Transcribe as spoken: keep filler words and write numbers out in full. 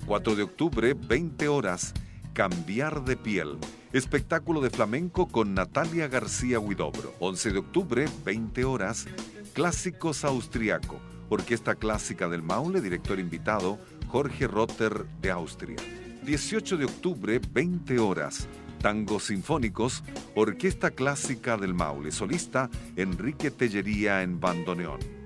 cuatro de octubre, veinte horas, Cambiar de piel. Espectáculo de flamenco con Natalia García Huidobro. once de octubre, veinte horas, Clásicos Austriaco. Orquesta Clásica del Maule, director invitado, Jorge Rotter de Austria. dieciocho de octubre, veinte horas, Tangos Sinfónicos, Orquesta Clásica del Maule. Solista, Enrique Tellería en bandoneón.